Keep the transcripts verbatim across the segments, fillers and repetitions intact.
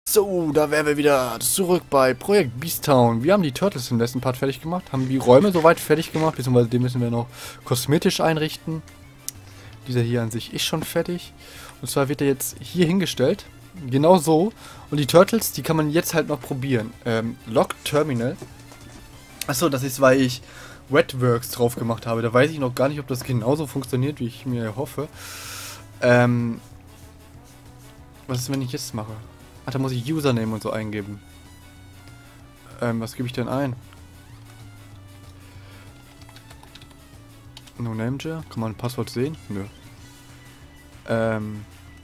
So, da wären wir wieder zurück bei Projekt Beast Town. Wir haben die Turtles im letzten Part fertig gemacht, haben die Räume soweit fertig gemacht, beziehungsweise den müssen wir noch kosmetisch einrichten. Dieser hier an sich ist schon fertig. Und zwar wird er jetzt hier hingestellt, genau so. Und die Turtles, die kann man jetzt halt noch probieren. Ähm, Lock Terminal. Achso, das ist, weil ich Wetworks drauf gemacht habe. Da weiß ich noch gar nicht, ob das genauso funktioniert, wie ich mir hoffe. Ähm, was ist, wenn ich jetzt mache? Ach, da muss ich Username und so eingeben. Ähm, was gebe ich denn ein? No Name Jar? Kann man ein Passwort sehen? Nö. Ähm.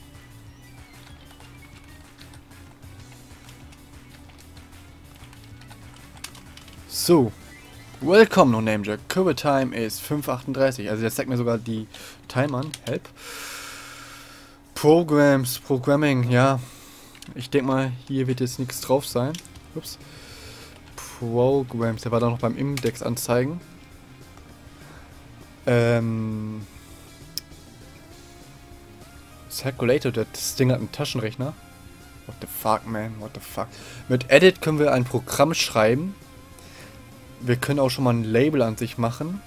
So. Welcome, No Name Jar. Cover Time ist fünf Uhr achtunddreißig. Also jetzt zeigt mir sogar die Time an. Help. Programs, Programming, ja. Ich denke mal, hier wird jetzt nichts drauf sein. Ups. Programs, der war da noch beim Index anzeigen. Ähm. Calculator, das Ding hat einen Taschenrechner. What the fuck, man, what the fuck. Mit Edit können wir ein Programm schreiben. Wir können auch schon mal ein Label an sich machen.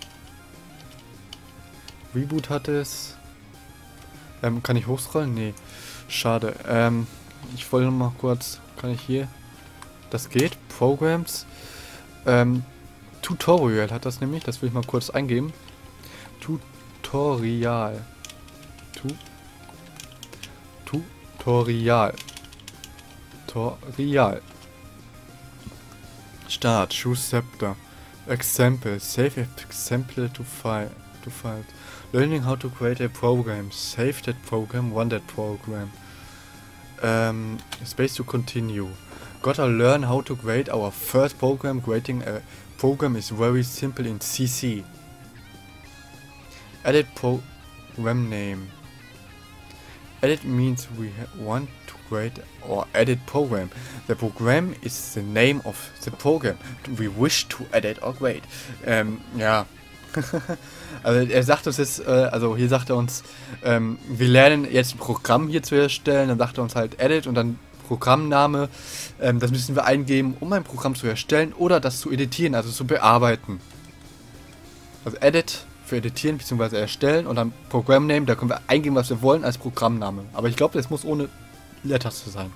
Reboot hat es. Ähm, kann ich hochscrollen? Nee. Schade. Ähm. Ich wollte noch mal kurz, kann ich hier, das geht, Programs, ähm, Tutorial hat das nämlich, das will ich mal kurz eingeben, Tutorial, tu, Tutorial, Tutorial, Start, Choose Scepter, Example, Save Example to file, to file, Learning how to create a program, save that program, run that program. Um, space to continue. Gotta learn how to create our first program. Creating a program is very simple in C C. Edit program name. Edit means we want to create or edit program. The program is the name of the program we wish to edit or create. Ähm, ja. Also er sagt uns jetzt, äh, also hier sagt er uns, ähm, wir lernen jetzt ein Programm hier zu erstellen, dann sagt er uns halt Edit und dann Programmname, ähm, das müssen wir eingeben, um ein Programm zu erstellen oder das zu editieren, also zu bearbeiten. Also Edit für editieren bzw. erstellen und dann Programmname, da können wir eingeben, was wir wollen als Programmname. Aber ich glaube, das muss ohne Leertaste sein.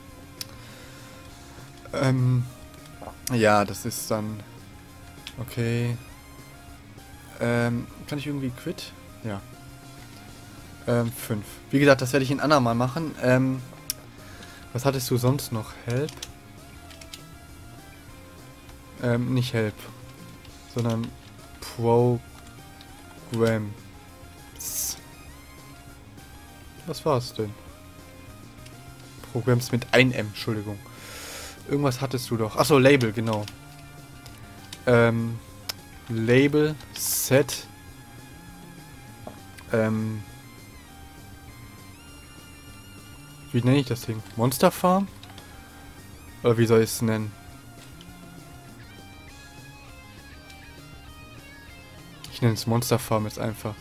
Ähm, ja, das ist dann, okay. Ähm, kann ich irgendwie quit? Ja. Ähm, fünf. Wie gesagt, das werde ich ein andermal machen. Ähm, was hattest du sonst noch? Help? Ähm, nicht Help. Sondern Programs. Was war es denn? Programs mit ein M, Entschuldigung. Irgendwas hattest du doch. Achso, Label, genau. Ähm... Label, Set, ähm, wie nenne ich das Ding? Monster Farm? Oder wie soll ich es nennen? Ich nenne es Monster Farm jetzt einfach.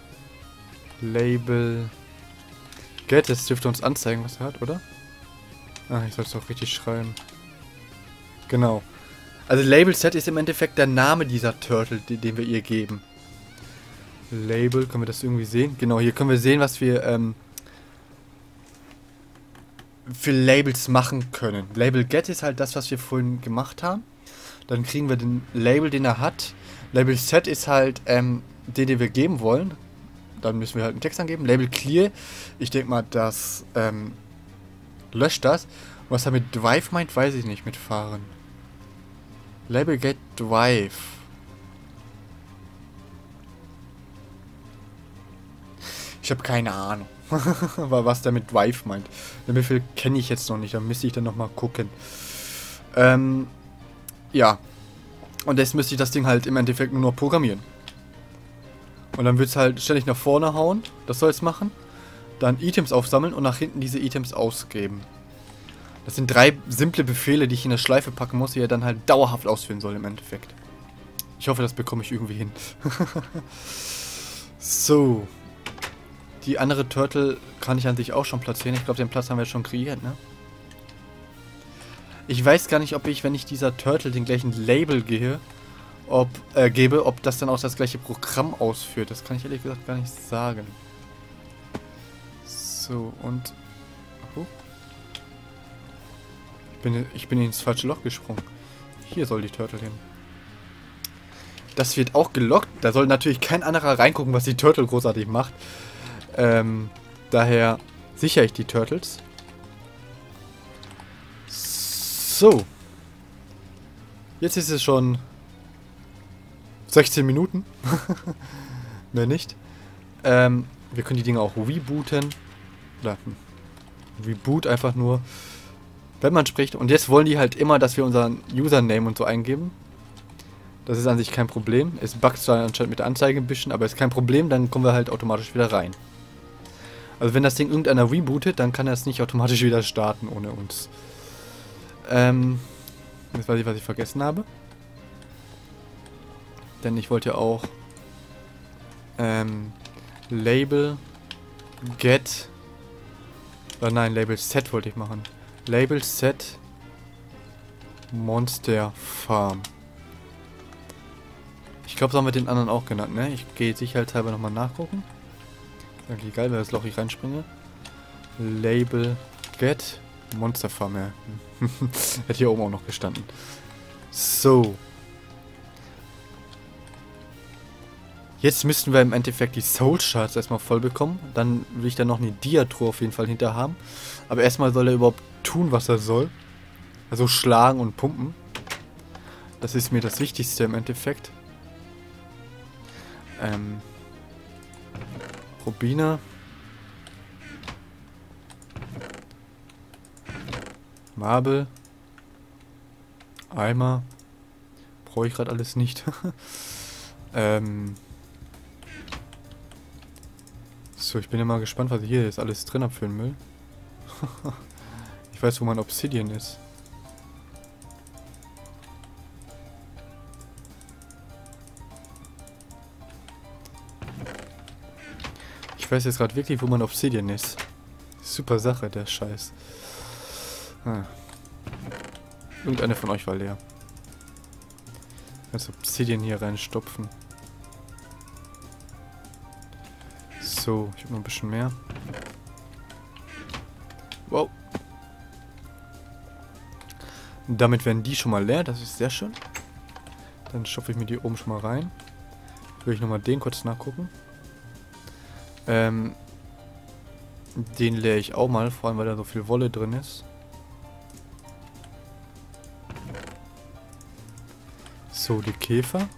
Label, Get, das dürfte uns anzeigen, was er hat, oder? Ah, ich soll es auch richtig schreiben. Genau. Also Label Set ist im Endeffekt der Name dieser Turtle, den, den wir ihr geben. Label, können wir das irgendwie sehen? Genau, hier können wir sehen, was wir ähm, für Labels machen können. Label Get ist halt das, was wir vorhin gemacht haben. Dann kriegen wir den Label, den er hat. Label Set ist halt ähm, den, den wir geben wollen. Dann müssen wir halt einen Text angeben. Label Clear, ich denke mal, das ähm, löscht das. Und was er mit Drive meint, weiß ich nicht, mit Fahren. Label Get Drive. Ich habe keine Ahnung, was der mit Drive meint. Den Befehl kenne ich jetzt noch nicht, da müsste ich dann nochmal gucken. Ähm, ja. Und jetzt müsste ich das Ding halt im Endeffekt nur noch programmieren. Und dann wird es halt ständig nach vorne hauen, das soll es machen. Dann Items aufsammeln und nach hinten diese Items ausgeben. Das sind drei simple Befehle, die ich in der Schleife packen muss, die er dann halt dauerhaft ausführen soll im Endeffekt. Ich hoffe, das bekomme ich irgendwie hin. So. Die andere Turtle kann ich an sich auch schon platzieren. Ich glaube, den Platz haben wir schon kreiert, ne? Ich weiß gar nicht, ob ich, wenn ich dieser Turtle den gleichen Label gehe, ob, äh, gebe, ob das dann auch das gleiche Programm ausführt. Das kann ich ehrlich gesagt gar nicht sagen. So, und... Oh. Ich bin, ich bin ins falsche Loch gesprungen. Hier soll die Turtle hin. Das wird auch gelockt. Da soll natürlich kein anderer reingucken, was die Turtle großartig macht. Ähm, daher sichere ich die Turtles. So. Jetzt ist es schon sechzehn Minuten. Mehr nicht. Ähm, wir können die Dinge auch rebooten. Oder hm, Reboot einfach nur, wenn man spricht. Und jetzt wollen die halt immer, dass wir unseren Username und so eingeben. Das ist an sich kein Problem. Es buggt zwar anscheinend mit der Anzeige ein bisschen, aber ist kein Problem. Dann kommen wir halt automatisch wieder rein. Also wenn das Ding irgendeiner rebootet, dann kann er es nicht automatisch wieder starten ohne uns. Ähm, jetzt weiß ich, was ich vergessen habe. Denn ich wollte ja auch ähm, Label get oder nein, Label set wollte ich machen. Label set Monster Farm. Ich glaube, so haben wir den anderen auch genannt, ne? Ich gehe sicherheitshalber nochmal nachgucken. Okay, geil, wenn das Loch hier reinspringe. Label get Monster Farm, ja. Hätte hier oben auch noch gestanden. So. Jetzt müssten wir im Endeffekt die Soul Shards erstmal voll bekommen. Dann will ich da noch eine Dia-Truhe auf jeden Fall hinter haben. Aber erstmal soll er überhaupt tun, was er soll. Also schlagen und pumpen. Das ist mir das Wichtigste im Endeffekt. Ähm. Rubine. Marble. Eimer. Brauche ich gerade alles nicht. ähm. So, ich bin ja mal gespannt, was ich hier jetzt alles drin habe für den Müll. Ich weiß, wo mein Obsidian ist. Ich weiß jetzt gerade wirklich, wo mein Obsidian ist. Super Sache, der Scheiß. Ah. Irgendeine von euch war leer. Das Obsidian hier reinstopfen. So, ich habe noch ein bisschen mehr. Wow. Und damit werden die schon mal leer, das ist sehr schön. Dann stopfe ich mir die oben schon mal rein. Will ich nochmal den kurz nachgucken. Ähm, den leere ich auch mal, vor allem weil da so viel Wolle drin ist. So, die Käfer.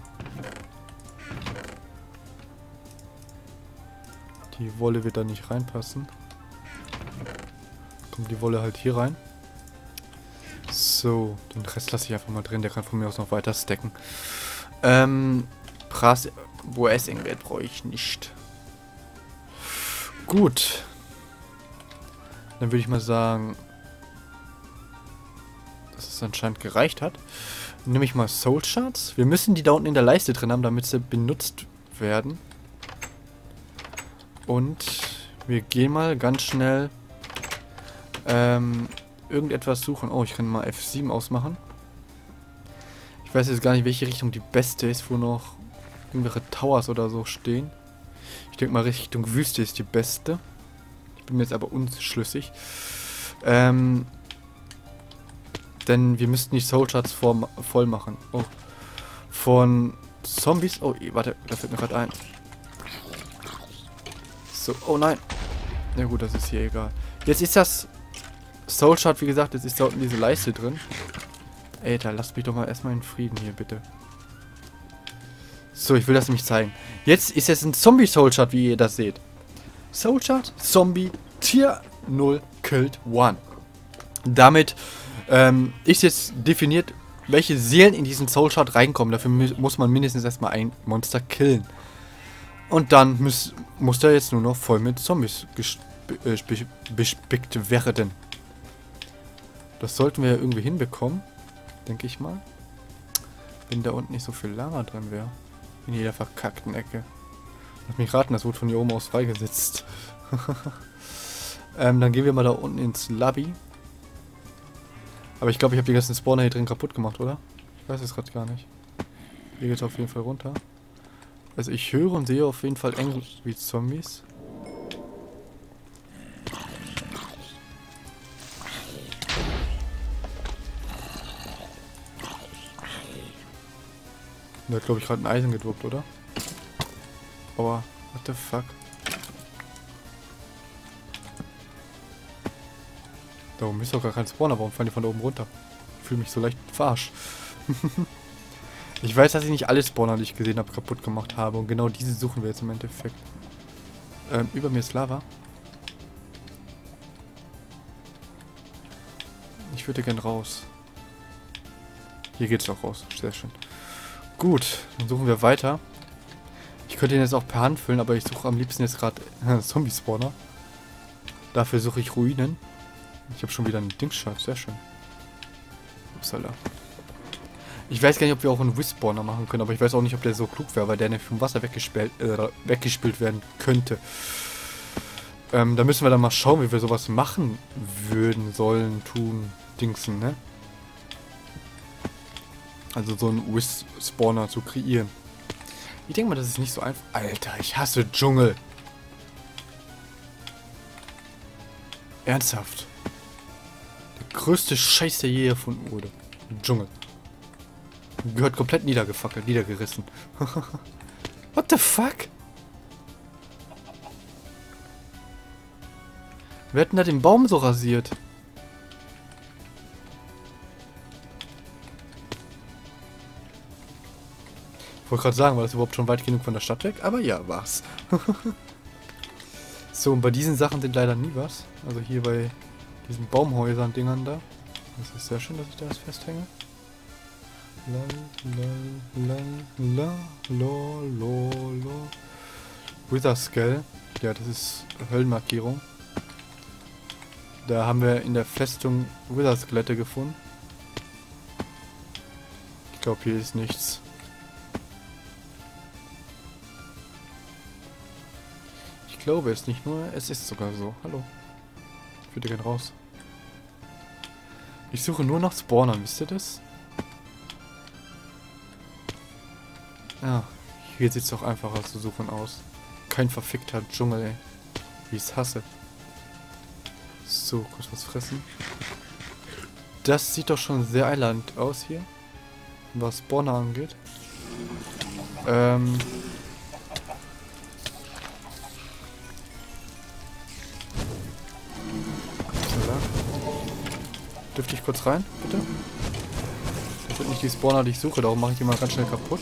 Die Wolle wird da nicht reinpassen. Kommt die Wolle halt hier rein. So, den Rest lasse ich einfach mal drin. Der kann von mir aus noch weiter stacken. Ähm, Brass, Boas-Ingot brauche ich nicht. Gut. Dann würde ich mal sagen, dass es anscheinend gereicht hat. Dann nehme ich mal Soul Shards. Wir müssen die da unten in der Leiste drin haben, damit sie benutzt werden. Und wir gehen mal ganz schnell ähm, irgendetwas suchen. Oh, ich kann mal F sieben ausmachen. Ich weiß jetzt gar nicht, welche Richtung die beste ist, wo noch irgendwelche Towers oder so stehen. Ich denke mal, Richtung Wüste ist die beste. Ich bin mir jetzt aber unschlüssig. Ähm, denn wir müssten die Soul Shards voll machen. Oh. Von Zombies. Oh, warte, da fällt mir gerade ein. So, oh nein. Na gut, das ist hier egal. Jetzt ist das Soul Shard, wie gesagt, jetzt ist da unten diese Leiste drin. Alter, lasst mich doch mal erstmal in Frieden hier, bitte. So, ich will das nämlich zeigen. Jetzt ist es ein Zombie Soul Shard, wie ihr das seht. Soul Shard, Zombie, Tier null, Killed one. Damit ähm, ist jetzt definiert, welche Seelen in diesen Soul Shard reinkommen. Dafür muss man mindestens erstmal ein Monster killen. Und dann muss, muss der jetzt nur noch voll mit Zombies äh, bespickt werden. Das sollten wir ja irgendwie hinbekommen. Denke ich mal. Wenn da unten nicht so viel Lava drin wäre. In jeder verkackten Ecke. Lass mich raten, das wurde von hier oben aus freigesetzt. ähm, dann gehen wir mal da unten ins Lobby. Aber ich glaube, ich habe die ganzen Spawner hier drin kaputt gemacht, oder? Ich weiß es gerade gar nicht. Hier geht es auf jeden Fall runter. Also ich höre und sehe auf jeden Fall irgendwie Zombies. Der hat, glaube ich, gerade ein Eisen gedroppt, oder? Aber, what the fuck? Da oben ist doch gar kein Spawner. Warum fallen die von da oben runter? Ich fühle mich so leicht verarscht. Ich weiß, dass ich nicht alle Spawner, die ich gesehen habe, kaputt gemacht habe. Und genau diese suchen wir jetzt im Endeffekt. Ähm, über mir ist Lava. Ich würde gern raus. Hier geht's auch raus. Sehr schön. Gut, dann suchen wir weiter. Ich könnte ihn jetzt auch per Hand füllen, aber ich suche am liebsten jetzt gerade äh, Zombie-Spawner. Dafür suche ich Ruinen. Ich habe schon wieder einen Dingsschatz. Sehr schön. Upsala. Ich weiß gar nicht, ob wir auch einen Wisp-Spawner machen können, aber ich weiß auch nicht, ob der so klug wäre, weil der nicht vom Wasser weggespült, äh, weggespült werden könnte. Ähm, da müssen wir dann mal schauen, wie wir sowas machen würden, sollen, tun, dingsen, ne? Also so einen Wisp-Spawner zu kreieren. Ich denke mal, das ist nicht so einfach. Alter, ich hasse Dschungel. Ernsthaft. Der größte Scheiß, der je erfunden wurde. Dschungel. Gehört komplett niedergefackelt, niedergerissen. What the fuck? Wer hat denn da den Baum so rasiert? Ich wollte gerade sagen, war das überhaupt schon weit genug von der Stadt weg? Aber ja, war's. So, und bei diesen Sachen sind leider nie was. Also hier bei diesen Baumhäusern, Dingern da. Das ist sehr schön, dass ich da jetzt festhänge. La, la, la, la, lo, lo, lo. Wither Skull. Ja, das ist Höllenmarkierung. Da haben wir in der Festung Wither Skelette gefunden. Ich glaube, hier ist nichts. Ich glaube es nicht nur, es ist sogar so. Hallo. Ich würde gerne raus. Ich suche nur nach Spawnern, wisst ihr das? Ja, hier sieht es doch einfacher zu suchen aus. Kein verfickter Dschungel, ey. Wie ich es hasse. So, kurz was fressen. Das sieht doch schon sehr eiland aus hier. Was Spawner angeht. Ähm... Dürfte ich kurz rein, bitte? Das sind nicht die Spawner, die ich suche, darum mache ich die mal ganz schnell kaputt.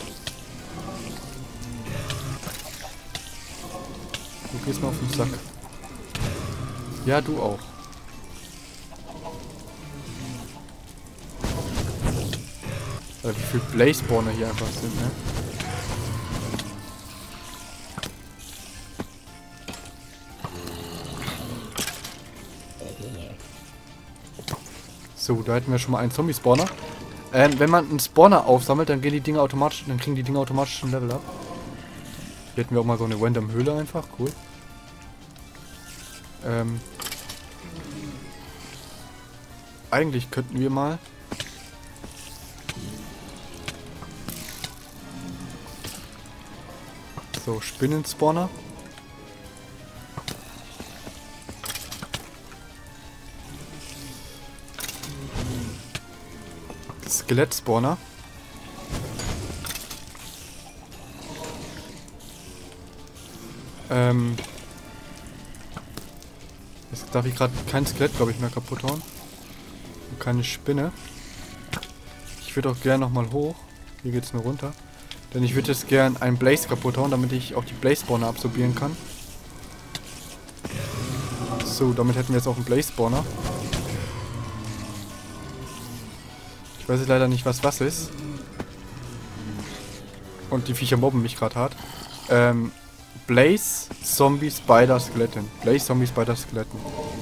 Du gehst mal auf den Sack. Ja, du auch. Weil wie viele Blaze-Spawner hier einfach sind, ne? So, da hätten wir schon mal einen Zombie-Spawner. Ähm, wenn man einen Spawner aufsammelt, dann gehen die Dinge automatisch, dann kriegen die Dinge automatisch ein Level ab. Hier hätten wir auch mal so eine random Höhle einfach, cool. Ähm, eigentlich könnten wir mal so Spinnen-Spawner. Skelett-Spawner. Ähm. Jetzt darf ich gerade kein Skelett, glaube ich, mehr kaputt hauen. Und keine Spinne. Ich würde auch gerne nochmal hoch. Hier geht es nur runter. Denn ich würde jetzt gerne einen Blaze kaputt hauen, damit ich auch die Blaze-Spawner absorbieren kann. So, damit hätten wir jetzt auch einen Blaze-Spawner. Ich weiß jetzt leider nicht, was was ist. Und die Viecher mobben mich gerade hart. Ähm, Blaze, Zombie, Spider, Skeletten. Blaze, Zombie, Spider, Skeletten.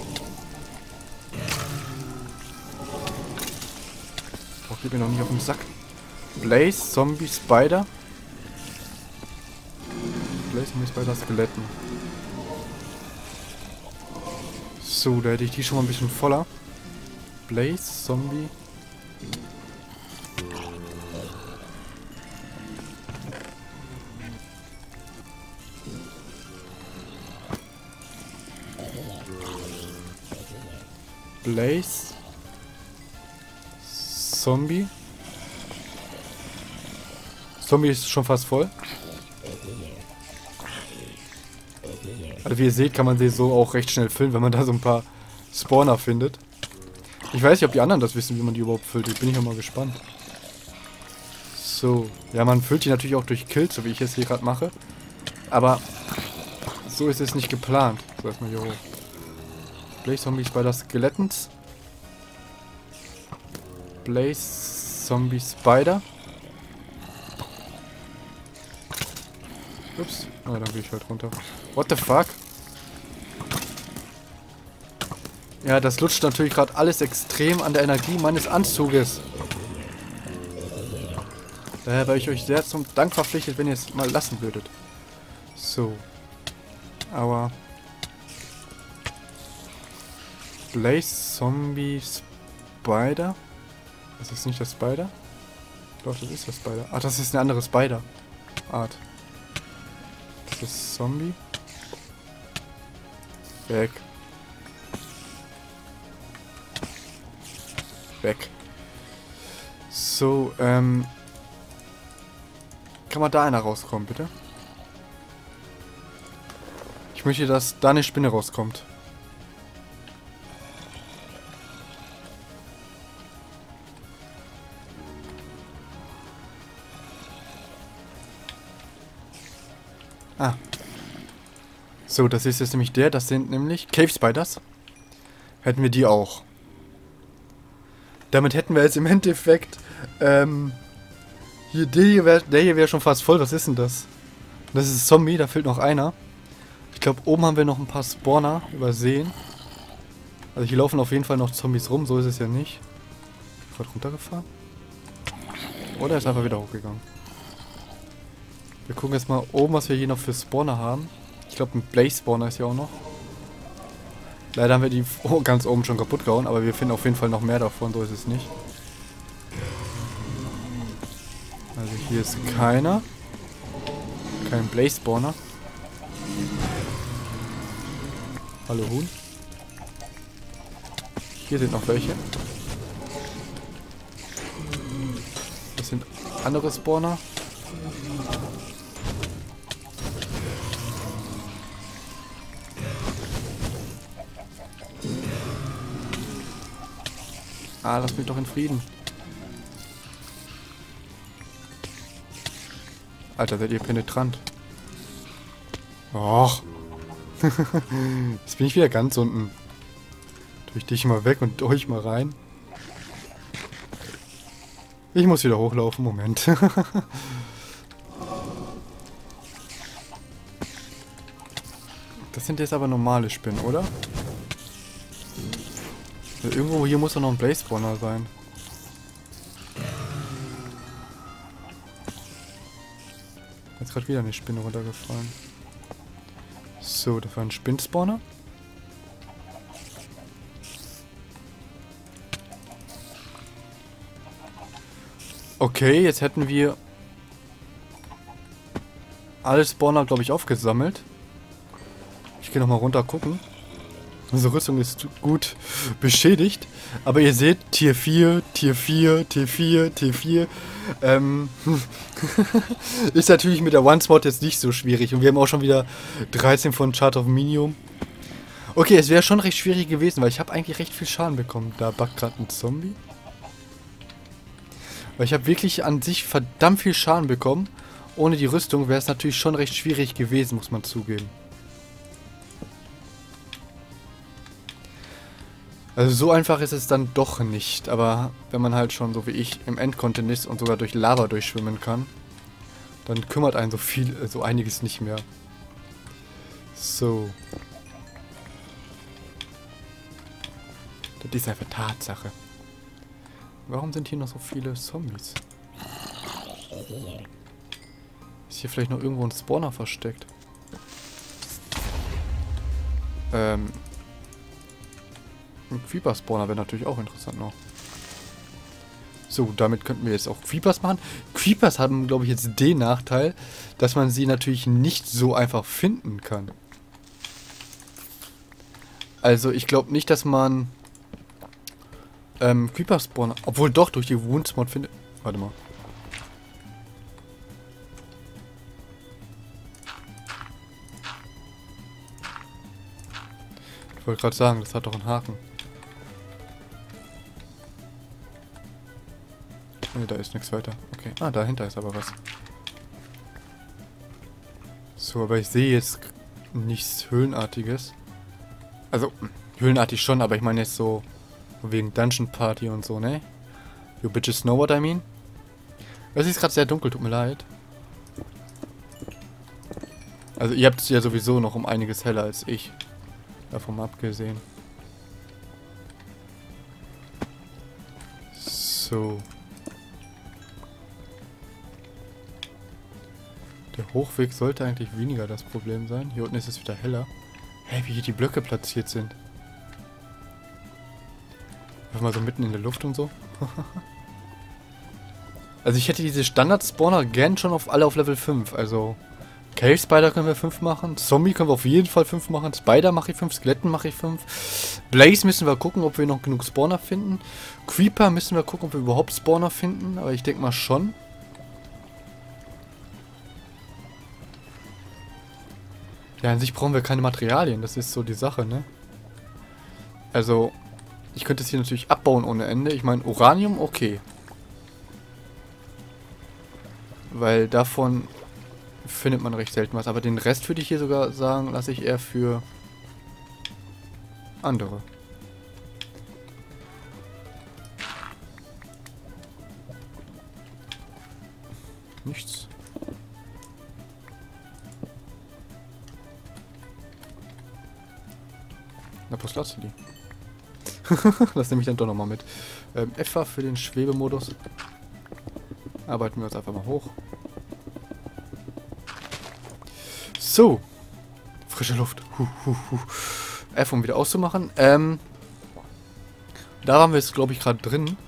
Boah, geht mir noch nicht auf den Sack. Blaze, Zombie, Spider. Blaze, Zombie, Spider, Skeletten. So, da hätte ich die schon mal ein bisschen voller. Blaze, Zombie, Blaze. Zombie. Zombie ist schon fast voll. Also wie ihr seht, kann man sie so auch recht schnell füllen, wenn man da so ein paar Spawner findet. Ich weiß nicht, ob die anderen das wissen, wie man die überhaupt füllt. Ich bin ich auch mal gespannt. So. Ja, man füllt die natürlich auch durch Kills, so wie ich es hier gerade mache. Aber so ist es nicht geplant. So, erstmal hier hoch. Blaze Zombie Spider Skeletons. Blaze Zombie Spider. Ups. Na, dann gehe ich halt runter. What the fuck? Ja, das lutscht natürlich gerade alles extrem an der Energie meines Anzuges. Daher wäre ich euch sehr zum Dank verpflichtet, wenn ihr es mal lassen würdet. So. Aber... Blaze Zombie Spider? Das ist nicht der Spider? Doch, das ist der Spider. Ach, das ist eine andere Spider-Art. Das ist Zombie. Weg. Weg. So, ähm... kann man da einer rauskommen, bitte? Ich möchte, dass da eine Spinne rauskommt. Ah. So, das ist jetzt nämlich der. Das sind nämlich Cave Spiders. Hätten wir die auch. Damit hätten wir jetzt im Endeffekt, ähm, hier, der hier wäre wär schon fast voll. Was ist denn das? Das ist Zombie, da fehlt noch einer. Ich glaube, oben haben wir noch ein paar Spawner übersehen. Also hier laufen auf jeden Fall noch Zombies rum, so ist es ja nicht. Gerade runtergefahren? Oder er ist einfach wieder hochgegangen. Wir gucken jetzt mal oben, was wir hier noch für Spawner haben. Ich glaube, ein Blaze Spawner ist hier auch noch. Leider haben wir die oh, ganz oben schon kaputt gehauen, aber wir finden auf jeden Fall noch mehr davon, so ist es nicht. Also hier ist keiner. Kein Blaze Spawner. Hallo Huhn. Hier sind noch welche. Das sind andere Spawner. Ah, lass mich doch in Frieden. Alter, seid ihr penetrant. Och. Jetzt bin ich wieder ganz unten. Tue ich dich mal weg und euch mal rein. Ich muss wieder hochlaufen, Moment. Das sind jetzt aber normale Spinnen, oder? Also irgendwo hier muss doch noch ein Blaze Spawner sein. Jetzt gerade wieder eine Spinne runtergefallen. So, das war ein Spinnspawner. Okay, jetzt hätten wir alle Spawner, glaube ich, aufgesammelt. Ich gehe nochmal runter gucken. Unsere Rüstung ist gut beschädigt. Aber ihr seht, Tier vier, Tier vier, Tier vier, Tier vier. Ähm, ist natürlich mit der One-Spot jetzt nicht so schwierig. Und wir haben auch schon wieder dreizehn von Chart of Minium. Okay, es wäre schon recht schwierig gewesen, weil ich habe eigentlich recht viel Schaden bekommen. Da backt gerade ein Zombie. Weil ich habe wirklich an sich verdammt viel Schaden bekommen. Ohne die Rüstung wäre es natürlich schon recht schwierig gewesen, muss man zugeben. Also so einfach ist es dann doch nicht, aber wenn man halt schon so wie ich im Endcontent ist und sogar durch Lava durchschwimmen kann, dann kümmert einen so viel, so einiges nicht mehr. So. Das ist einfach Tatsache. Warum sind hier noch so viele Zombies? Ist hier vielleicht noch irgendwo ein Spawner versteckt? Ähm... Ein Creeper-Spawner wäre natürlich auch interessant noch. So, damit könnten wir jetzt auch Creepers machen. Creepers haben, glaube ich, jetzt den Nachteil, dass man sie natürlich nicht so einfach finden kann. Also, ich glaube nicht, dass man ähm, Creeper spawnen... Obwohl doch, durch die Wounds-Mod findet... Warte mal. Ich wollte gerade sagen, das hat doch einen Haken. Ne, da ist nichts weiter. Okay. Ah, dahinter ist aber was. So, aber ich sehe jetzt nichts Höhlenartiges. Also, höhlenartig schon, aber ich meine jetzt so wegen Dungeon Party und so, ne? You bitches know what I mean? Es ist gerade sehr dunkel, tut mir leid. Also, ihr habt es ja sowieso noch um einiges heller als ich. Davon abgesehen. So. Der Hochweg sollte eigentlich weniger das Problem sein. Hier unten ist es wieder heller. Hä, wie hier die Blöcke platziert sind. Einfach mal so mitten in der Luft und so. Also ich hätte diese Standard-Spawner gern schon auf alle auf Level fünf. Also Cave Spider können wir fünf machen. Zombie können wir auf jeden Fall fünf machen. Spider mache ich fünf. Skeletten mache ich fünf. Blaze müssen wir gucken, ob wir noch genug Spawner finden. Creeper müssen wir gucken, ob wir überhaupt Spawner finden. Aber ich denke mal schon. Ja, an sich brauchen wir keine Materialien. Das ist so die Sache, ne? Also, ich könnte es hier natürlich abbauen ohne Ende. Ich meine, Uranium, okay. Weil davon findet man recht selten was. Aber den Rest würde ich hier sogar sagen, lasse ich eher für andere. Nichts. Na, was lassen die? Das nehme ich dann doch nochmal mit. Ähm, F war für den Schwebemodus. Arbeiten wir uns einfach mal hoch. So. Frische Luft. Huh, huh, huh. F, um wieder auszumachen. Ähm, da waren wir jetzt, glaube ich, gerade drin.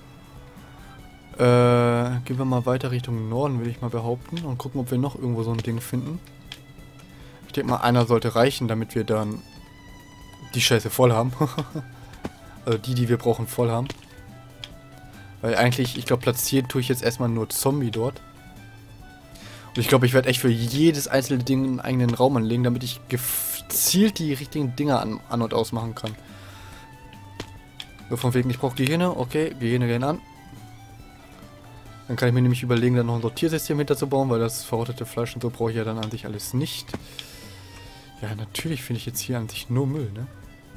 Äh, gehen wir mal weiter Richtung Norden, will ich mal behaupten. Und gucken, ob wir noch irgendwo so ein Ding finden. Ich denke mal, einer sollte reichen, damit wir dann die Scheiße voll haben. Also die, die wir brauchen, voll haben. Weil eigentlich, ich glaube, platziert tue ich jetzt erstmal nur Zombie dort. Und ich glaube, ich werde echt für jedes einzelne Ding einen eigenen Raum anlegen, damit ich gezielt die richtigen Dinger an, an und aus machen kann. So von wegen, ich brauche Gehirne. Okay, Gehirne gehen an. Dann kann ich mir nämlich überlegen, dann noch ein Sortiersystem hinterzubauen, weil das verrottete Fleisch und so brauche ich ja dann an sich alles nicht. Ja, natürlich finde ich jetzt hier an sich nur Müll, ne?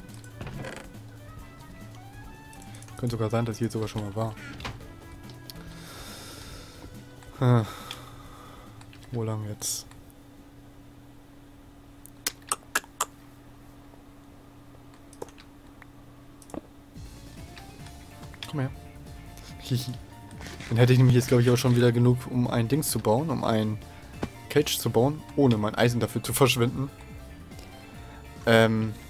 Könnte sogar sein, dass hier sogar schon mal war. Hm. Wo lang jetzt? Komm her. Dann hätte ich nämlich jetzt, glaube ich, auch schon wieder genug, um ein Dings zu bauen, um ein Cage zu bauen, ohne mein Eisen dafür zu verschwenden. Ähm.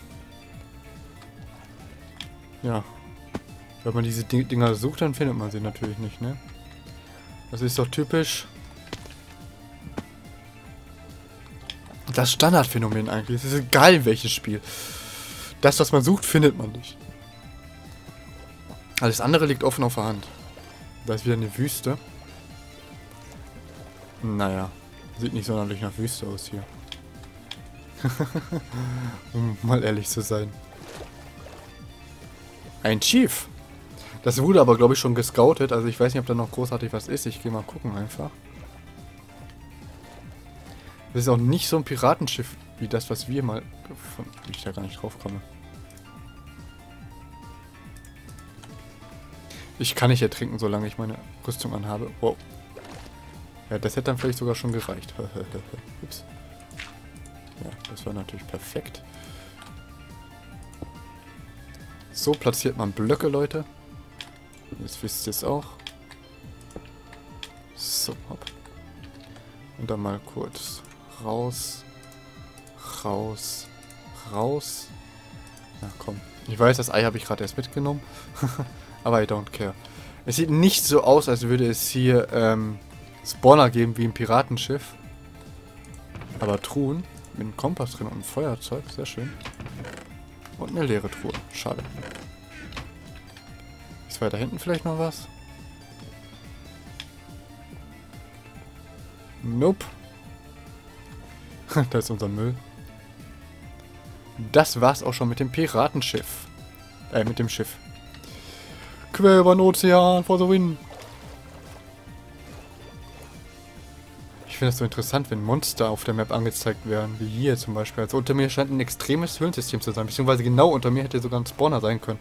Ja. Wenn man diese Dinger sucht, dann findet man sie natürlich nicht, ne? Das ist doch typisch das Standardphänomen eigentlich. Es ist egal, welches Spiel. Das, was man sucht, findet man nicht. Alles andere liegt offen auf der Hand. Da ist wieder eine Wüste. Naja, sieht nicht sonderlich nach Wüste aus hier. Um mal ehrlich zu sein. Ein Chief. Das wurde aber, glaube ich, schon gescoutet. Also ich weiß nicht, ob da noch großartig was ist. Ich gehe mal gucken einfach. Das ist auch nicht so ein Piratenschiff wie das, was wir mal gefunden haben. Wie ich da gar nicht drauf komme. Ich kann nicht ertrinken, solange ich meine Rüstung anhabe. Wow. Ja, das hätte dann vielleicht sogar schon gereicht. Ups. Ja, das war natürlich perfekt. So platziert man Blöcke, Leute. Jetzt wisst ihr es auch. So, hopp. Und dann mal kurz raus, raus, raus. Na komm. Ich weiß, das Ei habe ich gerade erst mitgenommen. Aber I don't care. Es sieht nicht so aus, als würde es hier ähm, Spawner geben wie im Piratenschiff. Aber Truhen mit einem Kompass drin und einem Feuerzeug, sehr schön. Und eine leere Truhe, schade. Ist weiter hinten vielleicht noch was? Nope. Da ist unser Müll. Das war's auch schon mit dem Piratenschiff. Äh, mit dem Schiff. Quer über den Ozean, for the win. Ich finde das so interessant, wenn Monster auf der Map angezeigt werden, wie hier zum Beispiel. Also unter mir scheint ein extremes Höhlensystem zu sein, beziehungsweise genau unter mir hätte sogar ein Spawner sein können.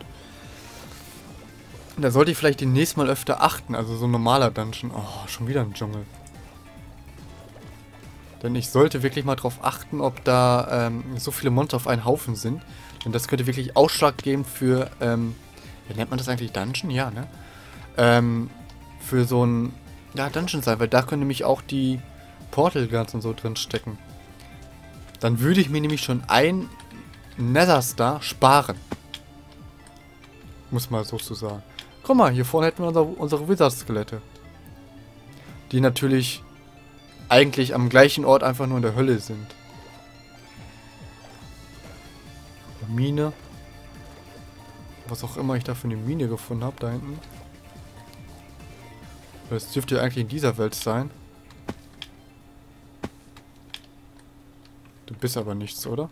Da sollte ich vielleicht demnächst mal öfter achten, also so ein normaler Dungeon. Oh, schon wieder ein Dschungel. Denn ich sollte wirklich mal darauf achten, ob da ähm, so viele Monster auf einen Haufen sind. Denn das könnte wirklich Ausschlag geben für, ähm, wie nennt man das eigentlich, Dungeon? Ja, ne? Ähm, für so ein, ja, Dungeon sein, weil da können nämlich auch die Portal Guns und so drin stecken. Dann würde ich mir nämlich schon ein Nether Star sparen. Muss mal so zu sagen. Guck mal, hier vorne hätten wir unser, unsere Wizard-Skelette. Die natürlich eigentlich am gleichen Ort einfach nur in der Hölle sind. Mine. Was auch immer ich da für eine Mine gefunden habe, da hinten. Das dürfte ja eigentlich in dieser Welt sein. Du bist aber nichts, oder?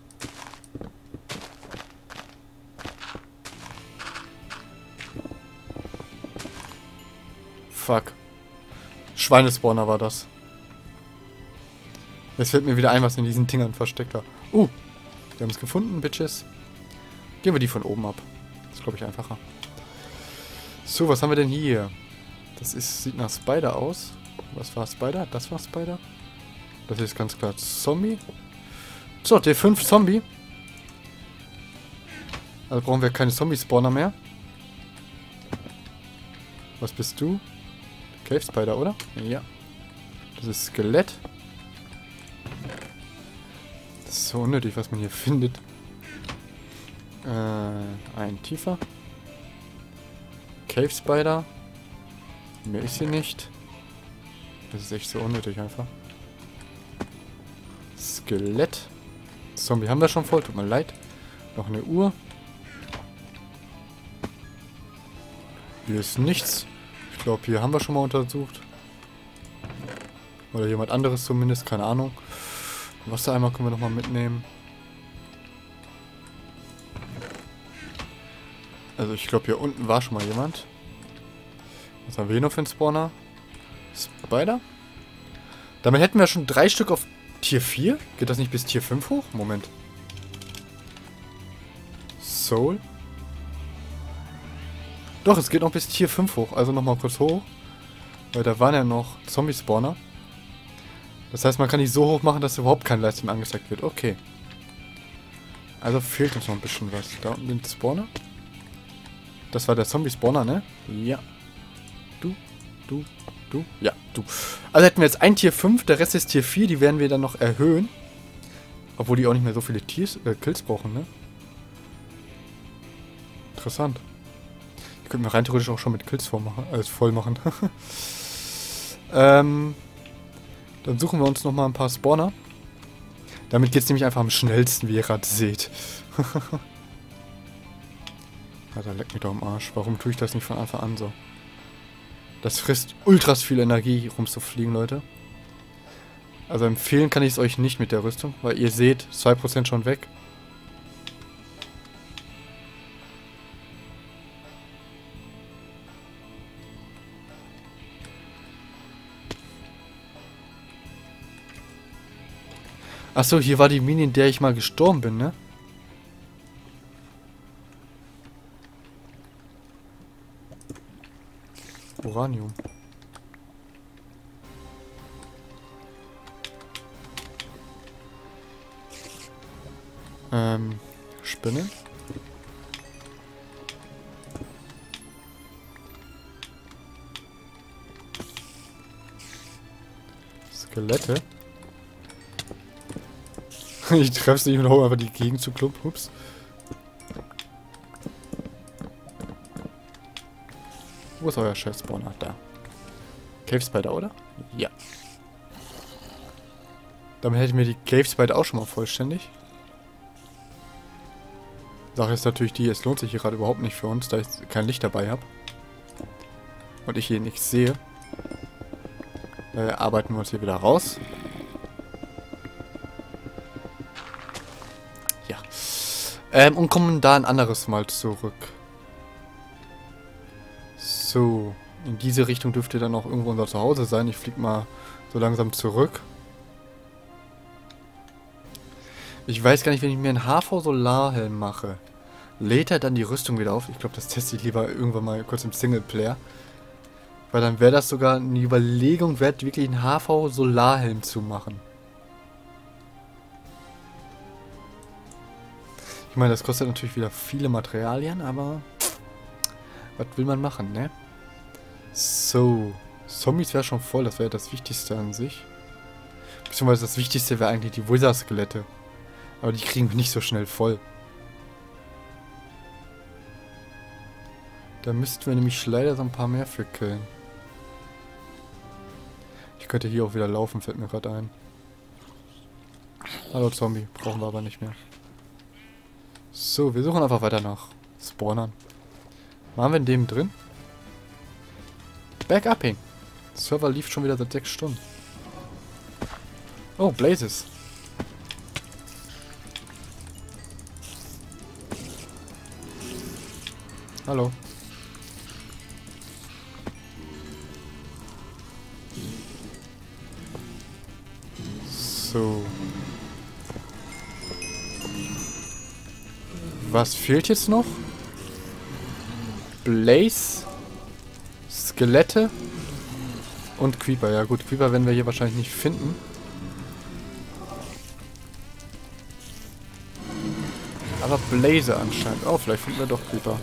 Fuck. Schweinespawner war das. Jetzt fällt mir wieder ein, was in diesen Dingern versteckt war. Uh, wir haben es gefunden, Bitches. Gehen wir die von oben ab. Das ist, glaube ich, einfacher. So, was haben wir denn hier? Das ist, sieht nach Spider aus. Was war Spider? Das war Spider. Das ist ganz klar Zombie. So, T fünf Zombie. Also brauchen wir keine Zombie-Spawner mehr. Was bist du? Cave Spider, oder? Ja. Das ist Skelett. Das ist so unnötig, was man hier findet. Äh, ein tiefer. Cave Spider. Mehr ist hier nicht. Das ist echt so unnötig einfach. Skelett. Zombie haben wir schon voll, tut mir leid. Noch eine Uhr. Hier ist nichts. Ich glaube, hier haben wir schon mal untersucht. Oder jemand anderes zumindest, keine Ahnung. Wassereimer können wir nochmal mitnehmen. Also ich glaube, hier unten war schon mal jemand. Was haben wir hier noch für einen Spawner? Spider? Damit hätten wir schon drei Stück auf Tier vier? Geht das nicht bis Tier fünf hoch? Moment. Soul? Doch, es geht noch bis Tier fünf hoch. Also nochmal kurz hoch. Weil da waren ja noch Zombie-Spawner. Das heißt, man kann die so hoch machen, dass überhaupt kein Livestream angezeigt wird. Okay. Also fehlt uns noch ein bisschen was. Da unten den Spawner. Das war der Zombie-Spawner, ne? Ja. Du, du, du, ja, du. Also hätten wir jetzt ein Tier fünf, der Rest ist Tier vier. Die werden wir dann noch erhöhen. Obwohl die auch nicht mehr so viele Tiers, äh, Kills brauchen, ne? Interessant. Die könnten wir rein theoretisch auch schon mit Kills voll machen. Äh, voll machen. ähm... Dann suchen wir uns nochmal ein paar Spawner. Damit geht es nämlich einfach am schnellsten, wie ihr gerade seht. Alter, leck mich doch am Arsch. Warum tue ich das nicht von Anfang an so? Das frisst ultras viel Energie, hier rumzufliegen, Leute. Also empfehlen kann ich es euch nicht mit der Rüstung, weil ihr seht, zwei Prozent schon weg. Achso, hier war die Mine, in der ich mal gestorben bin, ne? Uranium. Ähm, Spinne. Skelette. Ich treffe es nicht und hau einfach die Gegend zu Klump. Ups. Wo ist euer Chef-Spawner? Da. Cave Spider, oder? Ja. Damit hätte ich mir die Cave Spider auch schon mal vollständig. Sache ist natürlich die, es lohnt sich hier gerade überhaupt nicht für uns, da ich kein Licht dabei habe. Und ich hier nichts sehe. Äh, arbeiten wir uns hier wieder raus. Ja. Ähm, und kommen da ein anderes Mal zurück. So. In diese Richtung dürfte dann auch irgendwo unser Zuhause sein. Ich fliege mal so langsam zurück. Ich weiß gar nicht, wenn ich mir einen H V-Solarhelm mache, lädt er dann die Rüstung wieder auf? Ich glaube, das teste ich lieber irgendwann mal kurz im Singleplayer. Weil dann wäre das sogar eine Überlegung wert, wirklich einen H V-Solarhelm zu machen. Ich meine, das kostet natürlich wieder viele Materialien, aber was will man machen, ne? So, Zombies wäre schon voll, das wäre das Wichtigste an sich. Beziehungsweise das Wichtigste wäre eigentlich die Wither-Skelette. Aber die kriegen wir nicht so schnell voll. Da müssten wir nämlich leider so ein paar mehr für killen. Ich könnte hier auch wieder laufen, fällt mir gerade ein. Hallo Zombie, brauchen wir aber nicht mehr. So, wir suchen einfach weiter nach Spawnern. Waren wir in dem drin? Backupping. Der Server lief schon wieder seit sechs Stunden. Oh, Blazes. Hallo. So. Was fehlt jetzt noch? Blaze, Skelette und Creeper. Ja gut, Creeper werden wir hier wahrscheinlich nicht finden. Aber Blaze anscheinend. Oh, vielleicht finden wir doch Creeper.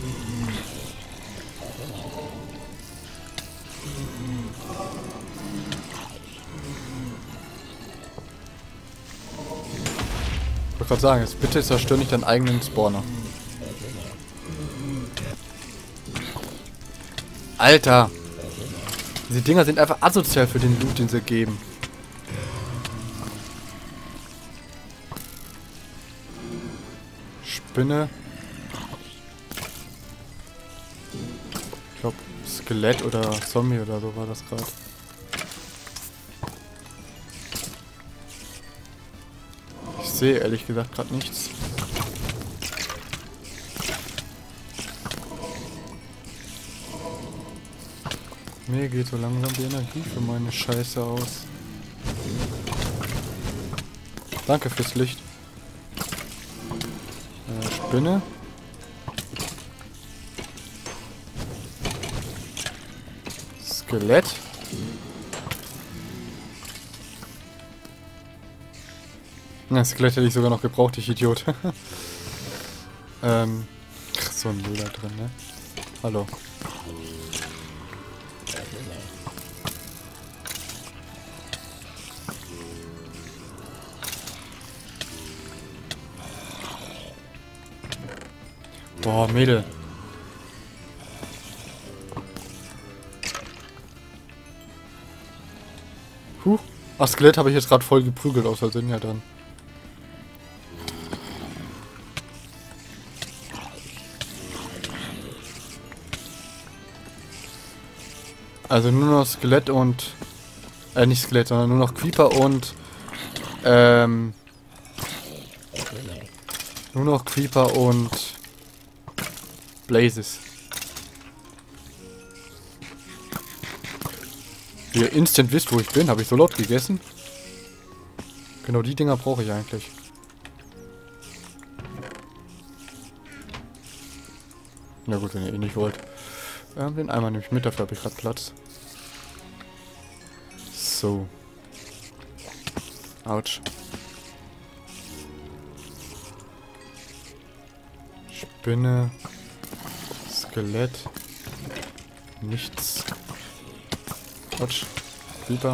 Ich wollte gerade sagen, jetzt bitte zerstör nicht deinen eigenen Spawner. Alter! Diese Dinger sind einfach asozial für den Loot, den sie geben. Spinne. Ich glaube, Skelett oder Zombie oder so war das gerade. Ich sehe ehrlich gesagt gerade nichts. Mir geht so langsam die Energie für meine Scheiße aus. Danke fürs Licht. Äh, Spinne. Skelett. Na, Skelett hätte ich sogar noch gebraucht, ich Idiot. ähm, ach, so ein Leder drin, ne? Hallo. Boah, Mädel. Huh. Ach, Skelett habe ich jetzt gerade voll geprügelt, aus Versehen, ja dann. Also nur noch Skelett und... Äh, nicht Skelett, sondern nur noch Creeper und... Ähm... Nur noch Creeper und... Blazes. Wie ihr instant wisst, wo ich bin, habe ich so laut gegessen. Genau die Dinger brauche ich eigentlich. Na gut, wenn ihr eh nicht wollt. Ähm, den Eimer nehme ich mit, dafür habe ich gerade Platz. So. Autsch. Spinne. Skelett. Nichts. Quatsch. Creeper.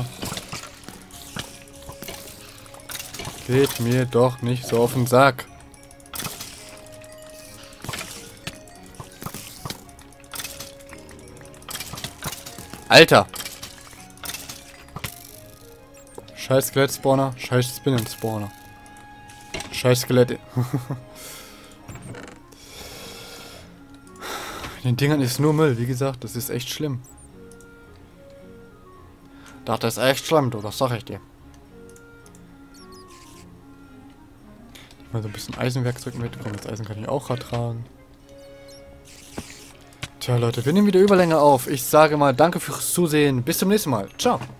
Geht mir doch nicht so auf den Sack. Alter! Scheiß Skelett-Spawner, scheiß Spinnen-Spawner. Scheiß Skelette. Den Dingern ist nur Müll, wie gesagt, das ist echt schlimm. Das ist echt schlimm, du, das sag ich dir. Mal so ein bisschen Eisenwerkzeug mit. Komm, das Eisen kann ich auch ertragen. Tja, Leute, wir nehmen wieder Überlänge auf. Ich sage mal, danke fürs Zusehen. Bis zum nächsten Mal. Ciao.